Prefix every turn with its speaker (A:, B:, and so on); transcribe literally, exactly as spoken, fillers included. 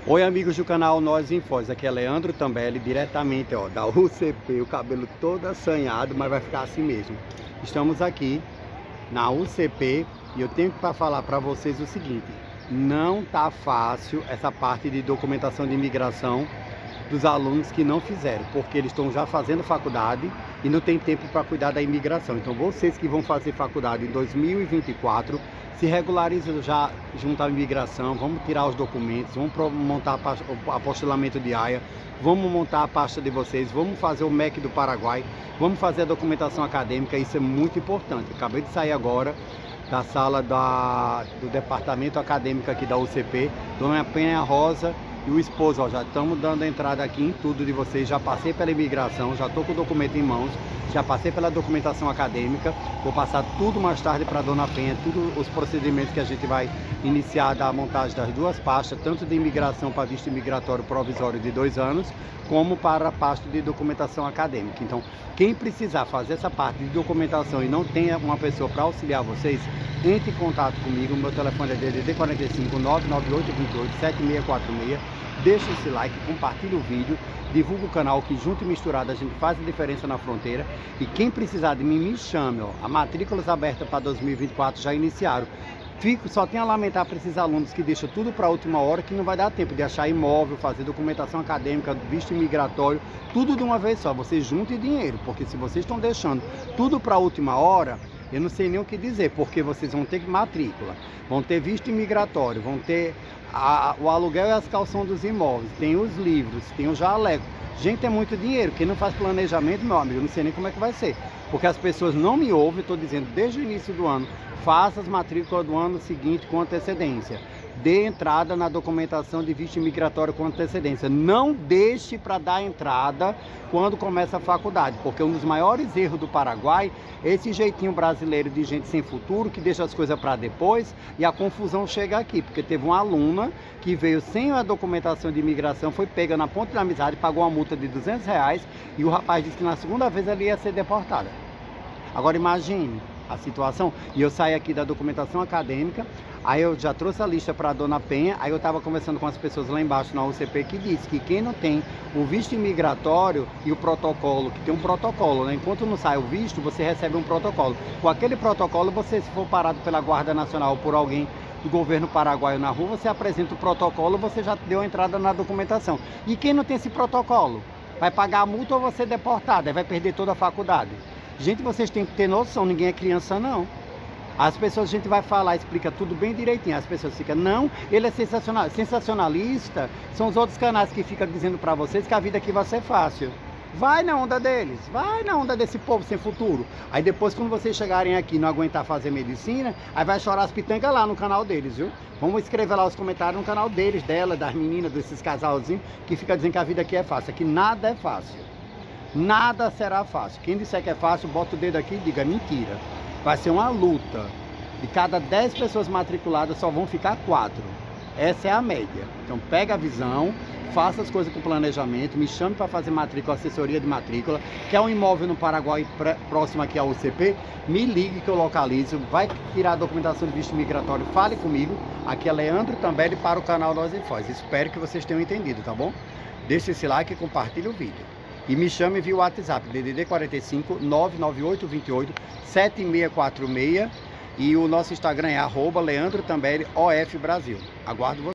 A: Oi, amigos do canal Nós em Foz, aqui é Leandro Tambelli, diretamente ó, da U C P, o cabelo todo assanhado, mas vai ficar assim mesmo. Estamos aqui na U C P e eu tenho para falar para vocês o seguinte: não tá fácil essa parte de documentação de imigração dos alunos que não fizeram, porque eles estão já fazendo faculdade e não tem tempo para cuidar da imigração. Então vocês que vão fazer faculdade em dois mil e vinte e quatro, se regularizam já junto à imigração, vamos tirar os documentos, vamos montar o apostilamento de AIA, vamos montar a pasta de vocês, vamos fazer o M E C do Paraguai, vamos fazer a documentação acadêmica. Isso é muito importante. Acabei de sair agora da sala da, do departamento acadêmico aqui da U C P, Dona Penha Rosa e o esposo, ó, já estamos dando entrada aqui em tudo de vocês. Já passei pela imigração, já estou com o documento em mãos, já passei pela documentação acadêmica, vou passar tudo mais tarde para a Dona Penha, tudo os procedimentos que a gente vai iniciar da montagem das duas pastas, tanto de imigração para visto imigratório provisório de dois anos, como para a pasta de documentação acadêmica. Então, quem precisar fazer essa parte de documentação e não tenha uma pessoa para auxiliar vocês, entre em contato comigo. Meu telefone é D D D quarenta e cinco, nove nove oito dois oito, sete seis quatro seis. Deixa esse like, compartilha o vídeo, divulga o canal, que junto e misturado a gente faz a diferença na fronteira. E quem precisar de mim, me chame, ó. A matrículas abertas para dois mil e vinte e quatro já iniciaram. Fico, só tenho a lamentar para esses alunos que deixam tudo para a última hora, que não vai dar tempo de achar imóvel, fazer documentação acadêmica, visto imigratório, tudo de uma vez só. Vocês juntem dinheiro, porque se vocês estão deixando tudo para a última hora, eu não sei nem o que dizer, porque vocês vão ter matrícula, vão ter visto imigratório, vão ter a, o aluguel e as calções dos imóveis, tem os livros, tem o jaleco. Gente, é muito dinheiro. Quem não faz planejamento, meu amigo, eu não sei nem como é que vai ser, porque as pessoas não me ouvem. Estou dizendo desde o início do ano: faça as matrículas do ano seguinte com antecedência, dê entrada na documentação de visto imigratório com antecedência, não deixe para dar entrada quando começa a faculdade, porque um dos maiores erros do Paraguai é esse jeitinho brasileiro de gente sem futuro, que deixa as coisas para depois e a confusão chega aqui. Porque teve uma aluna que veio sem a documentação de imigração, foi pega na ponta da amizade, pagou uma multa de duzentos reais e o rapaz disse que na segunda vez ela ia ser deportada. Agora imagine a situação. E eu saí aqui da documentação acadêmica, aí eu já trouxe a lista para a Dona Penha, aí eu estava conversando com as pessoas lá embaixo na U C P, que disse que quem não tem o visto imigratório e o protocolo, que tem um protocolo, né? Enquanto não sai o visto, você recebe um protocolo. Com aquele protocolo, você, se for parado pela Guarda Nacional ou por alguém do governo paraguaio na rua, você apresenta o protocolo, você já deu a entrada na documentação. E quem não tem esse protocolo, vai pagar a multa ou vai ser deportado, aí vai perder toda a faculdade. Gente, vocês têm que ter noção, ninguém é criança não. As pessoas, a gente vai falar, explica tudo bem direitinho, as pessoas ficam: não, ele é sensacional, sensacionalista, são os outros canais que ficam dizendo para vocês que a vida aqui vai ser fácil. Vai na onda deles, vai na onda desse povo sem futuro. Aí depois, quando vocês chegarem aqui e não aguentar fazer medicina, aí vai chorar as pitangas lá no canal deles, viu? Vamos escrever lá os comentários no canal deles, dela, das meninas, desses casalzinhos, que fica dizendo que a vida aqui é fácil. Aqui nada é fácil. Nada será fácil. Quem disser que é fácil, bota o dedo aqui e diga: mentira. Vai ser uma luta. De cada dez pessoas matriculadas, só vão ficar quatro. Essa é a média. Então pega a visão, faça as coisas com planejamento, me chame para fazer matrícula, assessoria de matrícula. Quer um imóvel no Paraguai próximo aqui ao U C P? Me ligue que eu localizo. Vai tirar a documentação de visto migratório, fale comigo. Aqui é Leandro Tambelli para o canal Nós em Foz. Espero que vocês tenham entendido, tá bom? Deixe esse like e compartilhe o vídeo. E me chame via WhatsApp, D D D quarenta e cinco, nove nove oito dois oito, sete seis quatro seis. E o nosso Instagram é arroba Leandro Tambelli O F Brasil. Aguardo você.